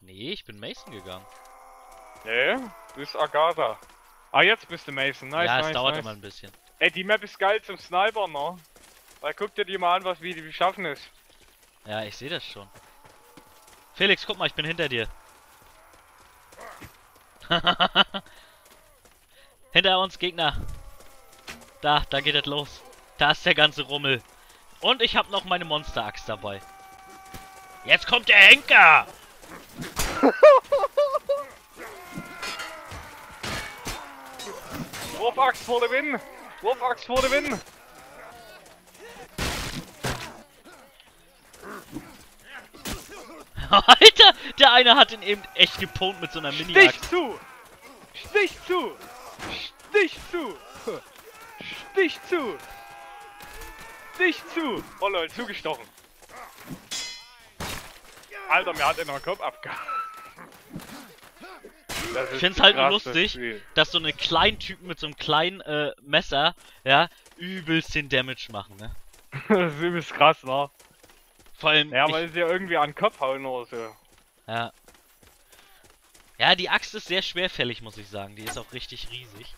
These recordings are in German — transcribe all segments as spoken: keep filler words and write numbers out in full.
Nee, ich bin Mason gegangen. Nee, du bist Agatha. Ah, jetzt bist du Mason. Nice, ja, nice, es dauert nice. immer ein bisschen. Ey, die Map ist geil zum Sniper, ne? Weil guck dir die mal an, was wie die schaffen ist. Ja, ich sehe das schon. Felix, guck mal, ich bin hinter dir. Hinter uns, Gegner. Da, da geht es los. Da ist der ganze Rummel. Und ich habe noch meine Monster-Axt dabei. Jetzt kommt der Henker! Wurfaxt vor der Win! Wurfaxt vor der Win! Alter, der eine hat ihn eben echt gepunkt mit so einer Mini-Axt. Stich zu! Stich zu! Stich zu! Stich zu! Stich zu! Oh lol, zugestochen. Alter, mir hat er noch den Kopf abgehauen. Ich find's halt nur lustig, Spiel. dass so eine kleinen Typen mit so einem kleinen äh, Messer, ja, übelst den Damage machen, ne? Das ist übelst krass, ne? Vor allem. Ja, ich, weil sie ja irgendwie an den Kopf hauen oder so. Ja. Ja, die Axt ist sehr schwerfällig, muss ich sagen. Die ist auch richtig riesig.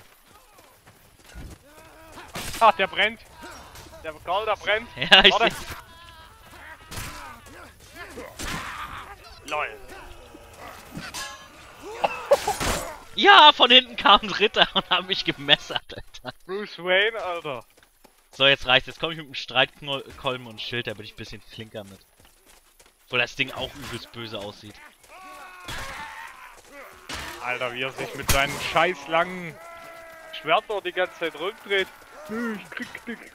Ach, der brennt. Der Karl, der brennt. Ja, ich Warte. Lol. Ja, von hinten kam ein Ritter und hat mich gemessert, Alter. Bruce Wayne, Alter. So, jetzt reicht's. Jetzt komme ich mit einem Streitkolben und Schild, da bin ich ein bisschen flinker mit. Obwohl das Ding auch übelst böse aussieht. Alter, wie er sich mit seinen scheiß langen Schwertern die ganze Zeit rumdreht. Ich krieg nix.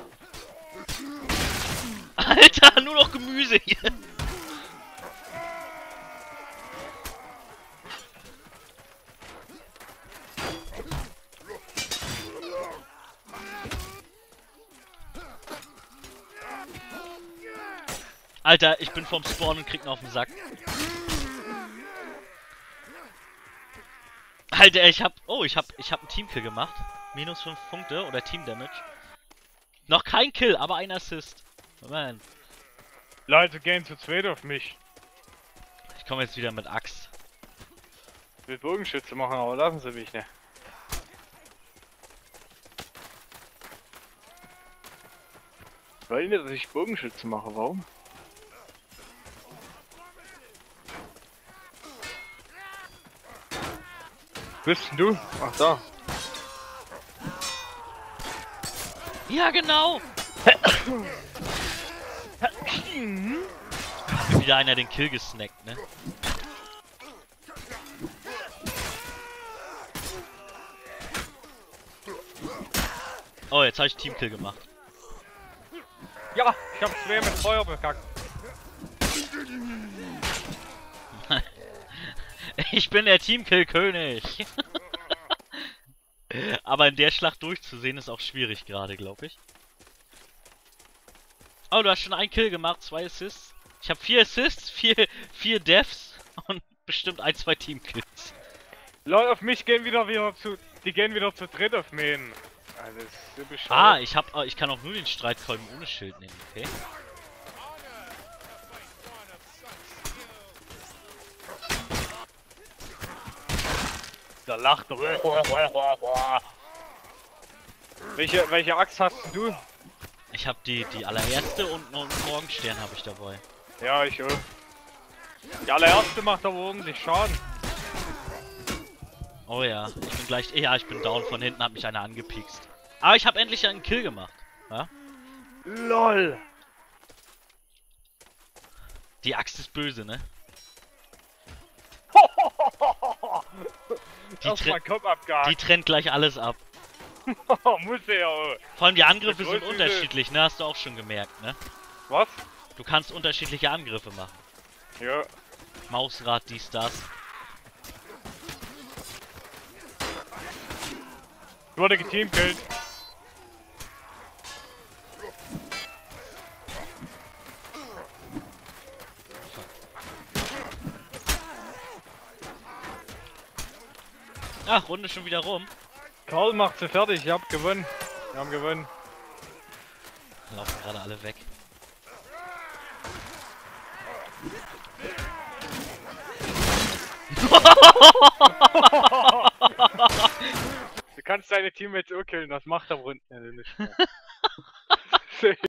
Alter, nur noch Gemüse hier. Alter, ich bin vom Spawn und krieg noch auf den Sack. Alter, ich hab... Oh, ich hab, ich hab einen Teamkill gemacht. Minus fünf Punkte oder Team Damage. Noch kein Kill, aber ein Assist. Man. Leute gehen zu zweit auf mich. Ich komme jetzt wieder mit Axt. Ich will Bogenschütze machen, aber lassen sie mich nicht. Ich will nicht, dass ich Bogenschütze mache, warum? Wo bist denn du? Ach da. Ja, genau! Hat mir wieder einer den Kill gesnackt, ne? Oh, jetzt habe ich Teamkill gemacht. Ja, ich hab zwei mit Feuer bekackt. Ich bin der Teamkill-König. Aber in der Schlacht durchzusehen ist auch schwierig gerade, glaube ich. Oh, du hast schon einen Kill gemacht, zwei Assists. Ich habe vier Assists, vier, vier Deaths und bestimmt ein, zwei Teamkills. Leute, auf mich gehen wieder wieder zu... Die gehen wieder zu dritt auf mich. Also, das ist so bescheuert. Ah, ich hab, ich kann auch nur den Streitkolben ohne Schild nehmen, okay? Da lacht er. Welche, welche Axt hast du? Ich hab die, die allererste und noch einen Morgenstern habe ich dabei. Ja, ich auch. Die allererste macht aber ordentlich Schaden. Oh ja, ich bin gleich... Ja, ich bin down. Von hinten hat mich einer angepiekst. Aber ich habe endlich einen Kill gemacht. Ja? LOL. Die Axt ist böse, ne? Die, tre Kopf abgehakt. die trennt gleich alles ab. Muss er ja auch. Vor allem die Angriffe sind Größte- unterschiedlich, ne? Hast du auch schon gemerkt, ne? Was? Du kannst unterschiedliche Angriffe machen. Ja. Mausrad, dies, das. Wurde geteamkillt. Ach, Runde schon wieder rum. Karl macht sie fertig, ich hab gewonnen. Wir haben gewonnen. Laufen gerade alle weg. Du kannst deine Teammates auch killen, das macht aber unten nicht mehr.